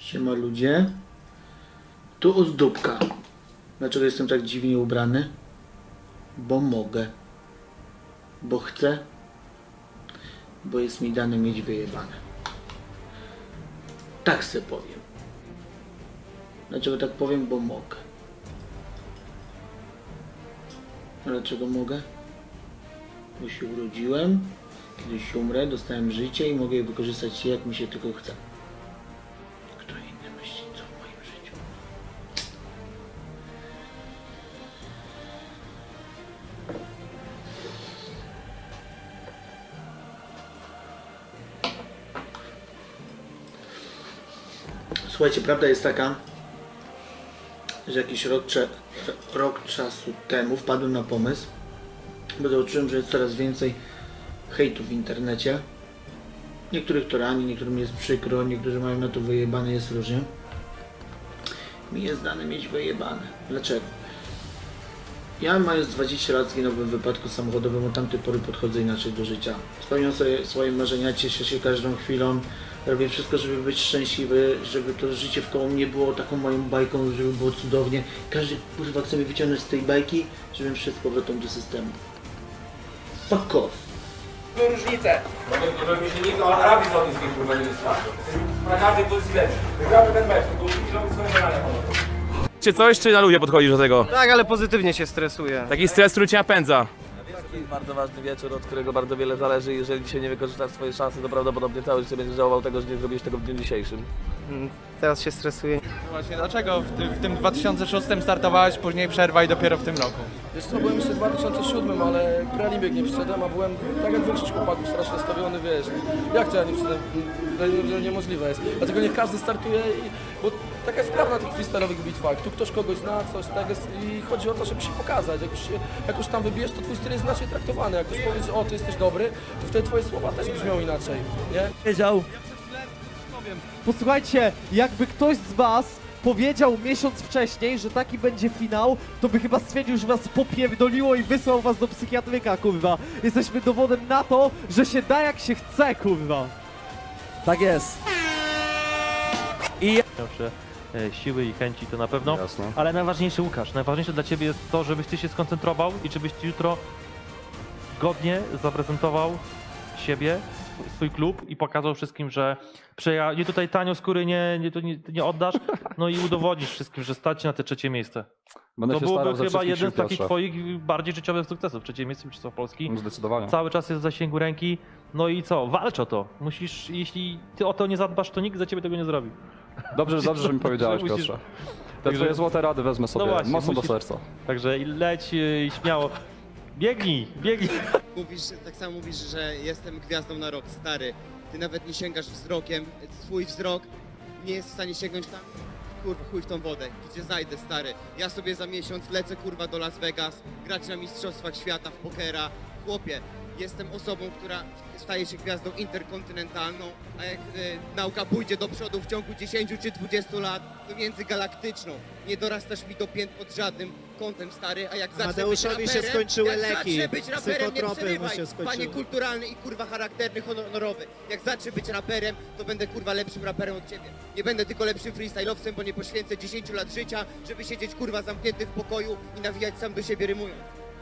Siema ludzie. Tu ozdóbka. Dlaczego jestem tak dziwnie ubrany? Bo mogę. Bo chcę. Bo jest mi dane mieć wyjebane. Tak se powiem. Dlaczego tak powiem? Bo mogę. A dlaczego mogę? Bo się urodziłem, kiedyś umrę, dostałem życie i mogę je wykorzystać jak mi się tylko chce. Kto inny myśli co w moim życiu? Słuchajcie, prawda jest taka, że jakiś rok czasu temu wpadłem na pomysł, bo zobaczyłem, że jest coraz więcej hejtu w internecie. Niektórych to rani, niektórym jest przykro, niektórzy mają na to wyjebane, jest różnie. Mi jest dane mieć wyjebane. Dlaczego? Ja mając 20 lat zginąłem w wypadku samochodowym, od tamtej pory podchodzę inaczej do życia. Spełniam sobie swoje marzenia, cieszę się każdą chwilą. Robię wszystko, żeby być szczęśliwy, żeby to życie wkoło mnie było taką moją bajką, żeby było cudownie. Każdy kurwa chce mnie wyciągnąć z tej bajki, żebym wszedł z powrotem do systemu. Fuck off. Różnicę. Żeby mi się nikt o Arabii Saudyjskiej kurwa nie wystarczył. Na każdej pozycji lepszy. Wygramy ten mecz, tylko musi robić swoje zadania. Czy coś, czy na ludzie podchodzisz do tego? Tak, ale pozytywnie się stresuję. Taki stres, który cię napędza. To jest bardzo ważny wieczór, od którego bardzo wiele zależy. Jeżeli dzisiaj nie wykorzystasz swojej szansy, to prawdopodobnie całe życie będziesz żałował tego, że nie zrobiłeś tego w dniu dzisiejszym. Teraz się stresuję. Właśnie, dlaczego w tym 2006 startowałeś, później przerwa i dopiero w tym roku? Wiesz co, byłem jeszcze w 2007, ale prelibieg nie przyszedłem, a byłem, tak jak większość chłopaków, strasznie nastawiony, wiesz, jak to ja nie przyszedłem, niemożliwe jest. Dlatego niech każdy startuje, bo taka jest prawda na tych freestyle'owych bitwach, tu ktoś kogoś zna, coś tak jest i chodzi o to, żeby się pokazać, jak już tam wybijesz, to twój styl jest inaczej traktowany, jak ktoś powie, że o, ty jesteś dobry, to wtedy twoje słowa też brzmią inaczej, nie? Wiedział. Posłuchajcie, jakby ktoś z was powiedział miesiąc wcześniej, że taki będzie finał, to by chyba stwierdził, że was popierdoliło i wysłał was do psychiatryka, kurwa. Jesteśmy dowodem na to, że się da jak się chce, kurwa. Tak jest. Zawsze siły i chęci to na pewno, ale najważniejsze, Łukasz, najważniejsze dla ciebie jest to, żebyś ty się skoncentrował i żebyś ty jutro godnie zaprezentował siebie, swój klub i pokazał wszystkim, że nie tutaj tanio skóry nie oddasz, no i udowodnisz wszystkim, że stać na te trzecie miejsce. To byłby chyba jeden z takich twoich bardziej życiowych sukcesów. Trzecie miejsce Mistrzostwa Polski. Zdecydowanie. Cały czas jest w zasięgu ręki. No i co? Walcz o to. Musisz, jeśli ty o to nie zadbasz, to nikt za ciebie tego nie zrobi. Dobrze, że mi powiedziałeś, Piotrze. Te twoje złote rady wezmę sobie mocno do serca. Także leć śmiało. Biegnij. Tak samo mówisz, że jestem gwiazdą na rok, stary. Ty nawet nie sięgasz wzrokiem, twój wzrok nie jest w stanie sięgnąć tam. Kurwa, chuj w tą wodę, gdzie zajdę, stary. Ja sobie za miesiąc lecę, kurwa, do Las Vegas, grać na Mistrzostwach Świata w pokera. Chłopie, jestem osobą, która staje się gwiazdą interkontynentalną, a jak nauka pójdzie do przodu w ciągu 10 czy 20 lat, to międzygalaktyczną. Nie dorastasz mi do pięt pod żadnym kątem, stary, a jak zacznę Mateuszowi być raperem, się skończyły jak leki, zacznę być raperem, nie psychotropy mu przerywaj, się skończyły. panie kulturalny i kurwa charakterny, honorowy. Jak zacznę być raperem, to będę kurwa lepszym raperem od ciebie. Nie będę tylko lepszym freestyle'owcem, bo nie poświęcę 10 lat życia, żeby siedzieć kurwa zamknięty w pokoju i nawijać sam do siebie rymując.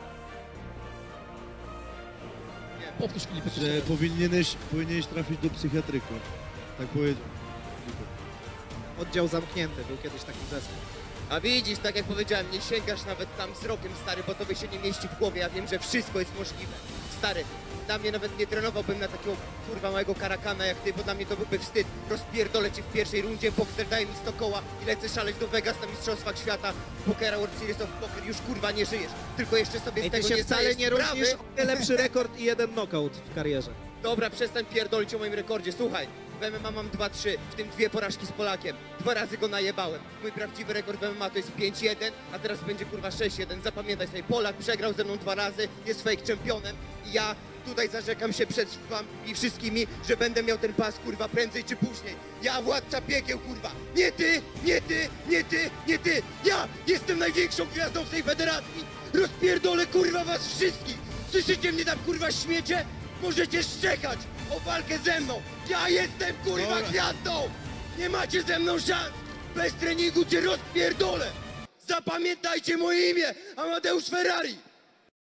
Powtórz Filip, że powinieneś trafić do psychiatryka. Tak powiedział. Oddział zamknięty, był kiedyś taki zespół. A widzisz, tak jak powiedziałem, nie sięgasz nawet tam wzrokiem, stary, bo tobie się nie mieści w głowie. Ja wiem, że wszystko jest możliwe. Stary, dla mnie nawet nie trenowałbym na takiego kurwa małego karakana jak ty, bo dla mnie to byłby wstyd. Rozpierdolę cię w pierwszej rundzie, bokser daje mi 100 koła i lecę szaleć do Vegas na Mistrzostwach Świata w pokera World Series of Poker. Już kurwa nie żyjesz, tylko jeszcze sobie z Ej, tego ty się nie wcale zdajesz nie sprawy. różnisz, lepszy rekord i 1 knockout w karierze. Dobra, przestań pierdolić o moim rekordzie. Słuchaj, w MMA mam 2-3, w tym 2 porażki z Polakiem. 2 razy go najebałem. Mój prawdziwy rekord w MMA to jest 5-1, a teraz będzie kurwa 6-1. Zapamiętaj sobie, Polak przegrał ze mną 2 razy, jest fake championem i ja tutaj zarzekam się przed wami wszystkimi, że będę miał ten pas kurwa prędzej czy później. Ja władca piekieł kurwa. Nie ty, nie ty, nie ty, nie ty. Ja jestem największą gwiazdą w tej federacji. Rozpierdolę kurwa was wszystkich. Słyszycie mnie tam kurwa śmiecie? Możecie szczekać o walkę ze mną! Ja jestem kurwa gwiazdą! Nie macie ze mną szans! Bez treningu cię rozpierdolę! Zapamiętajcie moje imię! Amadeusz Ferrari!